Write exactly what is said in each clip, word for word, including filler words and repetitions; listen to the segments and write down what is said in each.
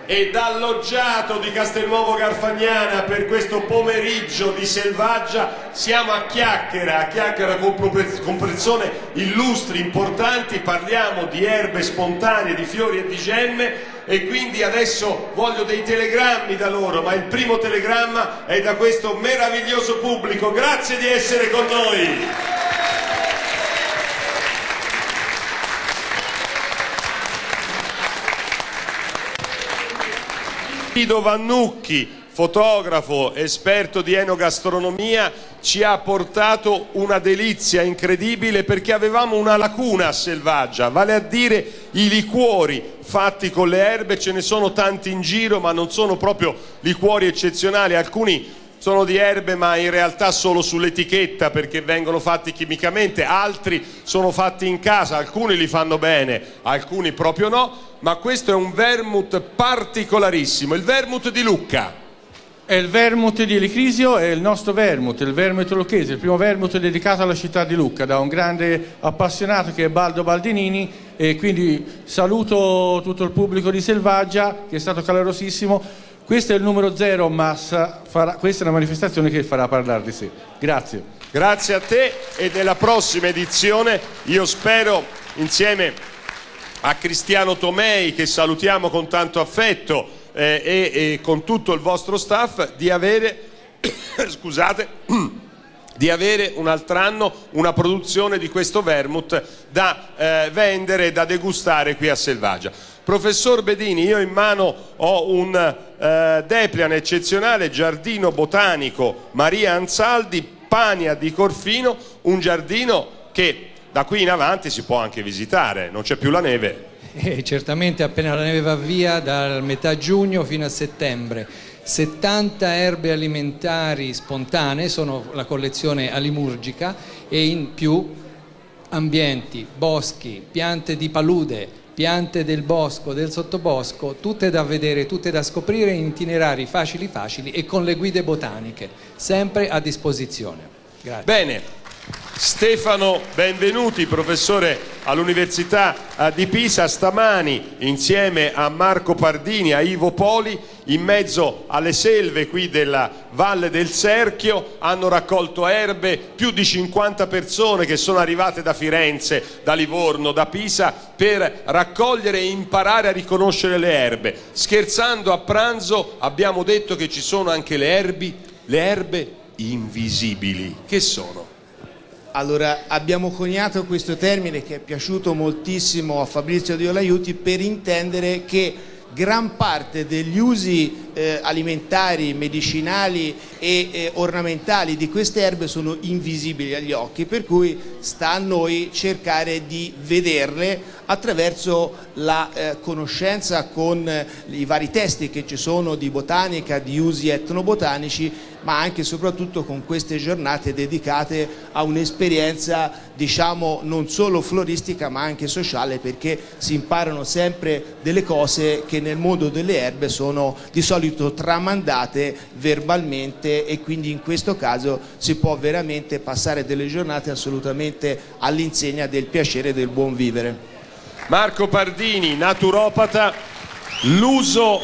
e dal loggiato di Castelnuovo Garfagnana per questo pomeriggio di Selvaggia. Siamo a chiacchiera, a chiacchiera con, con persone illustri, importanti, parliamo di erbe spontanee, di fiori e di gemme, e quindi adesso voglio dei telegrammi da loro, ma il primo telegramma è da questo meraviglioso pubblico. Grazie di essere con noi. Guido Vannucchi, fotografo, esperto di enogastronomia, ci ha portato una delizia incredibile, perché avevamo una lacuna a Selvaggia, vale a dire i liquori fatti con le erbe. Ce ne sono tanti in giro, ma non sono proprio liquori eccezionali. Alcuni sono di erbe ma in realtà solo sull'etichetta perché vengono fatti chimicamente, altri sono fatti in casa, alcuni li fanno bene, alcuni proprio no, ma questo è un vermouth particolarissimo, il vermouth di Lucca. È il vermouth di Elicrisio, è il nostro vermouth, il vermouth lucchese, il primo vermouth dedicato alla città di Lucca da un grande appassionato che è Baldo Baldinini, e quindi saluto tutto il pubblico di Selvaggia che è stato calorosissimo. Questo è il numero zero, ma farà, questa è una manifestazione che farà parlare di sé. Grazie. Grazie a te, e nella prossima edizione io spero, insieme a Cristiano Tomei, che salutiamo con tanto affetto, eh, e, e con tutto il vostro staff, di avere, scusate, di avere un altro anno una produzione di questo vermouth da eh, vendere e da degustare qui a Selvaggia. Professor Bedini, io in mano ho un eh, Deplian eccezionale, Giardino Botanico Maria Anzaldi, Pania di Corfino, un giardino che da qui in avanti si può anche visitare, non c'è più la neve. Eh, certamente appena la neve va via, da metà giugno fino a settembre. settanta erbe alimentari spontanee, sono la collezione alimurgica, e in più ambienti, boschi, piante di palude, piante del bosco, del sottobosco, tutte da vedere, tutte da scoprire in itinerari facili facili e con le guide botaniche, sempre a disposizione. Grazie. Bene. Stefano Benvenuti, professore all'Università di Pisa, stamani insieme a Marco Pardini, a Ivo Poli, in mezzo alle selve qui della Valle del Serchio, hanno raccolto erbe, più di cinquanta persone che sono arrivate da Firenze, da Livorno, da Pisa, per raccogliere e imparare a riconoscere le erbe. Scherzando a pranzo abbiamo detto che ci sono anche le erbe, le erbe invisibili. Che sono? Allora, abbiamo coniato questo termine che è piaciuto moltissimo a Fabrizio Di Olaiuti per intendere che gran parte degli usi eh, alimentari, medicinali e eh, ornamentali di queste erbe sono invisibili agli occhi, per cui sta a noi cercare di vederle attraverso la eh, conoscenza con eh, i vari testi che ci sono di botanica, di usi etnobotanici, ma anche e soprattutto con queste giornate dedicate a un'esperienza, diciamo, non solo floristica ma anche sociale, perché si imparano sempre delle cose che nel mondo delle erbe sono di solito tramandate verbalmente, e quindi in questo caso si può veramente passare delle giornate assolutamente all'insegna del piacere del buon vivere. Marco Pardini, naturopata, l'uso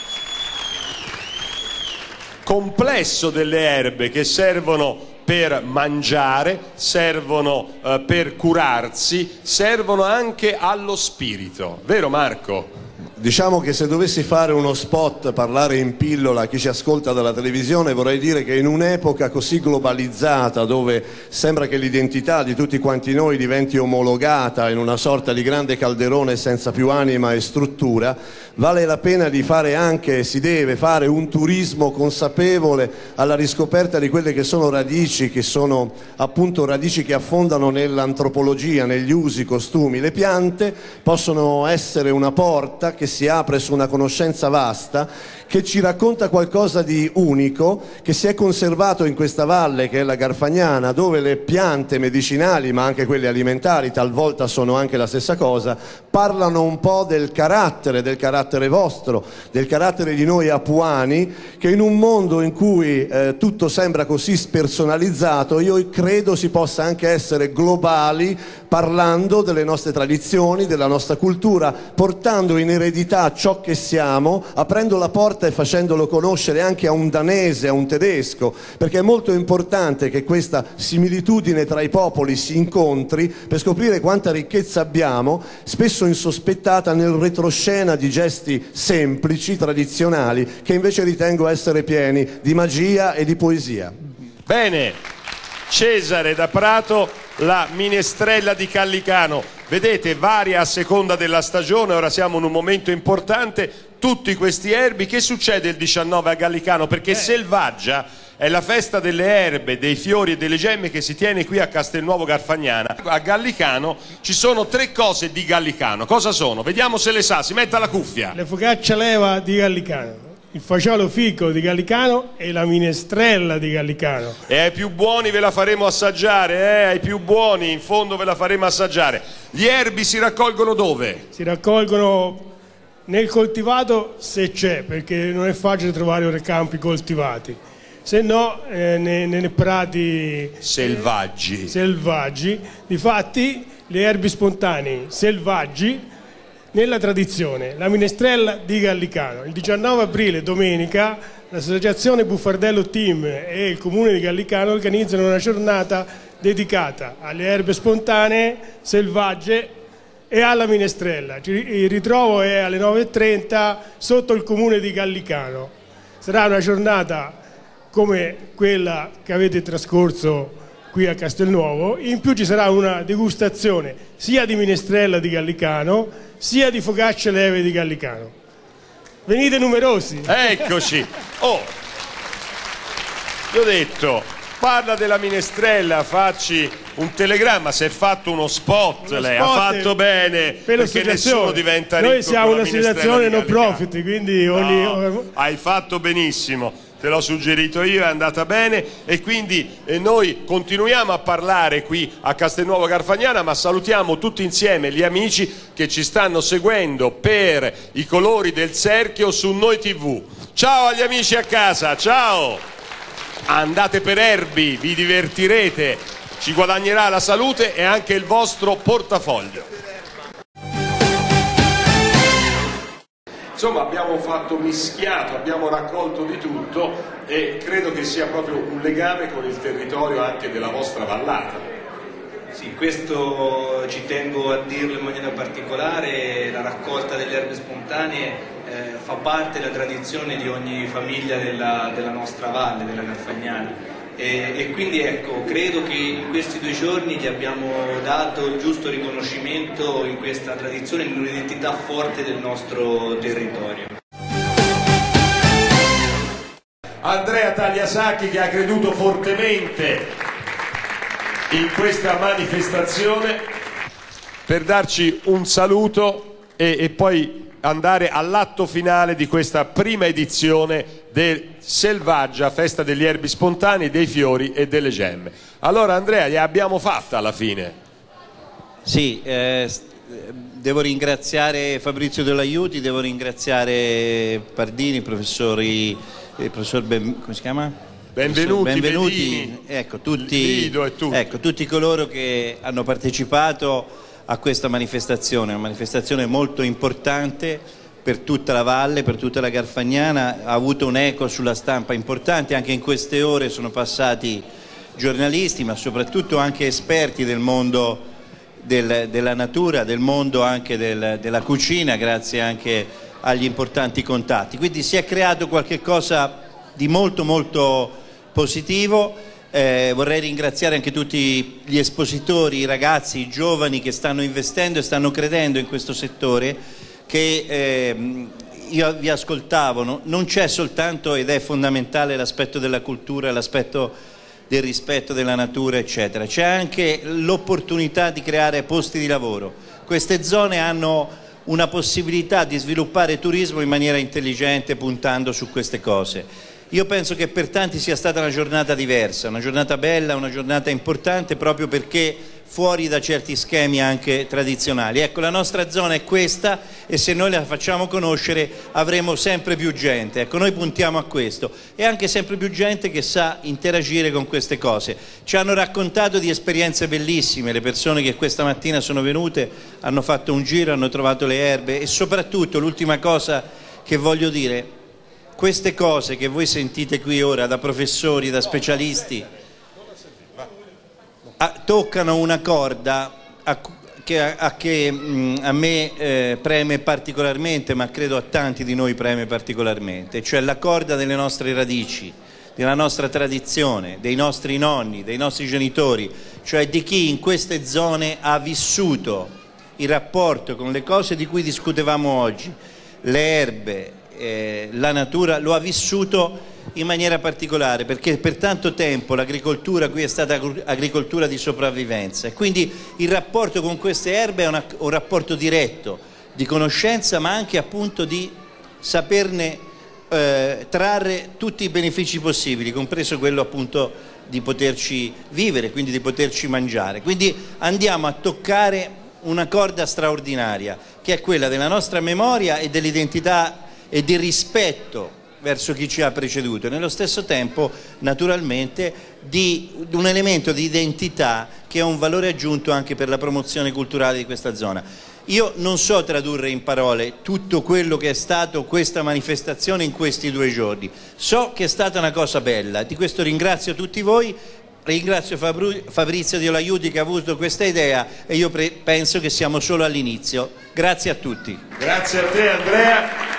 complesso delle erbe che servono per mangiare, servono eh, per curarsi, servono anche allo spirito, vero Marco? Diciamo che se dovessi fare uno spot, parlare in pillola a chi ci ascolta dalla televisione, vorrei dire che in un'epoca così globalizzata, dove sembra che l'identità di tutti quanti noi diventi omologata in una sorta di grande calderone senza più anima e struttura, vale la pena di fare anche, si deve fare un turismo consapevole alla riscoperta di quelle che sono radici, che sono appunto radici che affondano nell'antropologia, negli usi, costumi. Le piante possono essere una porta che si apre su una conoscenza vasta che ci racconta qualcosa di unico, che si è conservato in questa valle che è la Garfagnana, dove le piante medicinali, ma anche quelle alimentari, talvolta sono anche la stessa cosa, parlano un po' del carattere, del carattere vostro, del carattere di noi apuani, che in un mondo in cui eh, tutto sembra così spersonalizzato, io credo si possa anche essere globali, parlando delle nostre tradizioni, della nostra cultura, portando in eredità ciò che siamo, aprendo la porta e facendolo conoscere anche a un danese, a un tedesco, perché è molto importante che questa similitudine tra i popoli si incontri per scoprire quanta ricchezza abbiamo, spesso insospettata nel retroscena di gesti semplici, tradizionali, che invece ritengo essere pieni di magia e di poesia. Bene, Cesare da Prato, la minestrella di Gallicano, vedete, varia a seconda della stagione. Ora siamo in un momento importante, tutti questi erbi. Che succede il diciannove a Gallicano? Perché eh. Selvaggia è la festa delle erbe, dei fiori e delle gemme che si tiene qui a Castelnuovo Garfagnana. A Gallicano ci sono tre cose di Gallicano. Cosa sono? Vediamo se le sa, si metta la cuffia. Le focaccia leva di Gallicano, il fagiolo fico di Gallicano e la minestrella di Gallicano. E ai più buoni ve la faremo assaggiare, eh? Ai più buoni in fondo ve la faremo assaggiare. Gli erbi si raccolgono dove? Si raccolgono nel coltivato, se c'è, perché non è facile trovare ora campi coltivati, se no eh, nei, nei prati selvaggi. Eh, selvaggi. Difatti gli erbi spontanei selvaggi nella tradizione, la minestrella di Gallicano. Il diciannove aprile, domenica, l'associazione Buffardello Team e il comune di Gallicano organizzano una giornata dedicata alle erbe spontanee, selvagge e alla minestrella. Il ritrovo è alle nove e trenta sotto il comune di Gallicano. Sarà una giornata come quella che avete trascorso qui a Castelnuovo. In più ci sarà una degustazione sia di minestrella di Gallicano sia di focacce leve di Gallicano. Venite numerosi. Eccoci. Oh, ti ho detto, parla della minestrella, facci un telegramma. Si è fatto uno spot, uno lei spot ha fatto bene, per perché nessuno diventa ricco. Noi siamo un'associazione no profit, quindi ogni... no, hai fatto benissimo. Te l'ho suggerito io, è andata bene, e quindi eh, noi continuiamo a parlare qui a Castelnuovo Garfagnana, ma salutiamo tutti insieme gli amici che ci stanno seguendo per i colori del cerchio su Noi tivù. Ciao agli amici a casa, ciao! Andate per erbi, vi divertirete, ci guadagnerà la salute e anche il vostro portafoglio. Insomma, abbiamo fatto mischiato, abbiamo raccolto di tutto e credo che sia proprio un legame con il territorio anche della vostra vallata. Sì, questo ci tengo a dirlo in maniera particolare, la raccolta delle erbe spontanee eh, fa parte della tradizione di ogni famiglia della, della nostra valle, della Garfagnana. E, e quindi ecco, credo che in questi due giorni gli abbiamo dato il giusto riconoscimento in questa tradizione, in un'identità forte del nostro territorio. Andrea Tagliasacchi, che ha creduto fortemente in questa manifestazione, per darci un saluto e, e poi andare all'atto finale di questa prima edizione del Selvaggia, festa degli erbi spontanei, dei fiori e delle gemme. Allora Andrea, li abbiamo fatta alla fine. Sì, eh, devo ringraziare Fabrizio Dell'Aiuti, devo ringraziare Pardini, professori, il professor ben, come si chiama? Benvenuti, Benvenuti Bedini, ecco, tutti, Lido e tutti. ecco, tutti coloro che hanno partecipato a questa manifestazione, una manifestazione molto importante per tutta la valle, per tutta la Garfagnana, ha avuto un eco sulla stampa importante, anche in queste ore sono passati giornalisti, ma soprattutto anche esperti del mondo del, della natura, del mondo anche del, della cucina, grazie anche agli importanti contatti. Quindi si è creato qualche cosa di molto molto positivo. Eh, vorrei ringraziare anche tutti gli espositori, i ragazzi, i giovani che stanno investendo e stanno credendo in questo settore, che eh, io vi ascoltavo, no? Non c'è soltanto, ed è fondamentale, l'aspetto della cultura, l'aspetto del rispetto della natura, eccetera, c'è anche l'opportunità di creare posti di lavoro. Queste zone hanno una possibilità di sviluppare turismo in maniera intelligente, puntando su queste cose. Io penso che per tanti sia stata una giornata diversa, una giornata bella, una giornata importante, proprio perché fuori da certi schemi anche tradizionali. Ecco, la nostra zona è questa e se noi la facciamo conoscere avremo sempre più gente. Ecco, noi puntiamo a questo e anche sempre più gente che sa interagire con queste cose. Ci hanno raccontato di esperienze bellissime, le persone che questa mattina sono venute hanno fatto un giro, hanno trovato le erbe e soprattutto l'ultima cosa che voglio dire, queste cose che voi sentite qui ora da professori, da specialisti, a, toccano una corda a, che, a, a, che mh, a me eh, preme particolarmente, ma credo a tanti di noi preme particolarmente, cioè la corda delle nostre radici, della nostra tradizione, dei nostri nonni, dei nostri genitori, cioè di chi in queste zone ha vissuto il rapporto con le cose di cui discutevamo oggi, le erbe, eh, la natura, lo ha vissuto in maniera particolare, perché per tanto tempo l'agricoltura qui è stata agricoltura di sopravvivenza e quindi il rapporto con queste erbe è una, un rapporto diretto di conoscenza, ma anche appunto di saperne eh, trarre tutti i benefici possibili, compreso quello appunto di poterci vivere, quindi di poterci mangiare. Quindi andiamo a toccare una corda straordinaria che è quella della nostra memoria e dell'identità e del rispetto verso chi ci ha preceduto e nello stesso tempo naturalmente di un elemento di identità che ha un valore aggiunto anche per la promozione culturale di questa zona. Io non so tradurre in parole tutto quello che è stato questa manifestazione in questi due giorni, so che è stata una cosa bella, di questo ringrazio tutti voi, ringrazio Fabrizio Di Olaiuti che ha avuto questa idea e io penso che siamo solo all'inizio. Grazie a tutti. Grazie a te Andrea.